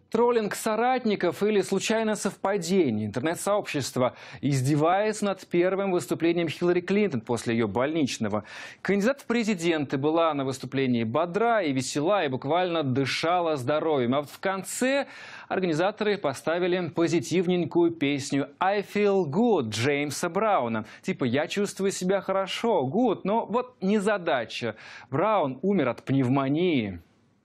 Троллинг соратников или случайное совпадение. Интернет-сообщество издевается над первым выступлением Хиллари Клинтон после ее больничного. Кандидат в президенты была на выступлении бодра и весела, и буквально дышала здоровьем. А вот в конце организаторы поставили позитивненькую песню «I feel good» Джеймса Брауна. Типа «Я чувствую себя хорошо, good», но вот незадача. Браун умер от пневмонии.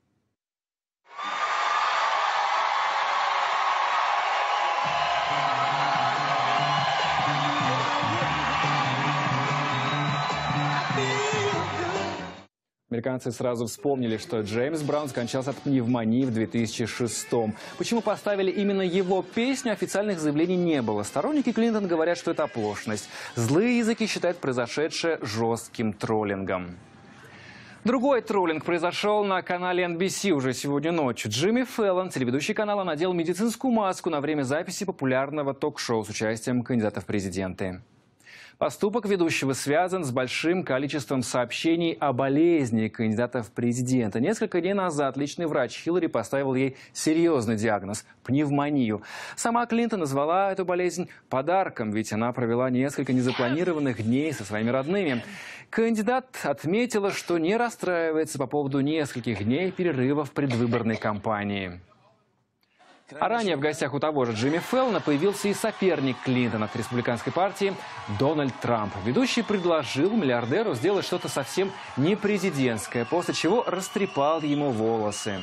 Американцы сразу вспомнили, что Джеймс Браун скончался от пневмонии в 2006-м. Почему поставили именно его песню, официальных заявлений не было. Сторонники Клинтон говорят, что это оплошность. Злые языки считают произошедшее жестким троллингом. Другой троллинг произошел на канале NBC уже сегодня ночью. Джимми Фэллон, телеведущий канала, надел медицинскую маску на время записи популярного ток-шоу с участием кандидатов в президенты. Поступок ведущего связан с большим количеством сообщений о болезни кандидатов в президенты. Несколько дней назад личный врач Хиллари поставил ей серьезный диагноз – пневмонию. Сама Клинтон назвала эту болезнь подарком, ведь она провела несколько незапланированных дней со своими родными. Кандидат отметила, что не расстраивается по поводу нескольких дней перерыва в предвыборной кампании. А ранее в гостях у того же Джимми Фэллона появился и соперник Клинтон от республиканской партии Дональд Трамп. Ведущий предложил миллиардеру сделать что-то совсем не президентское, после чего растрепал ему волосы.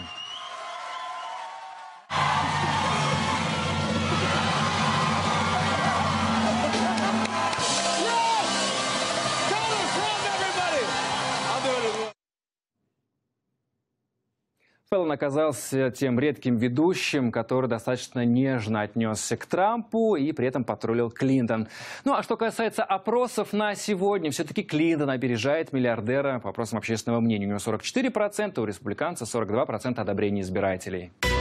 Фэллон оказался тем редким ведущим, который достаточно нежно отнесся к Трампу и при этом потроллил Клинтон. Ну а что касается опросов на сегодня, все-таки Клинтон опережает миллиардера по опросам общественного мнения. У него 44%, у республиканца 42% одобрения избирателей.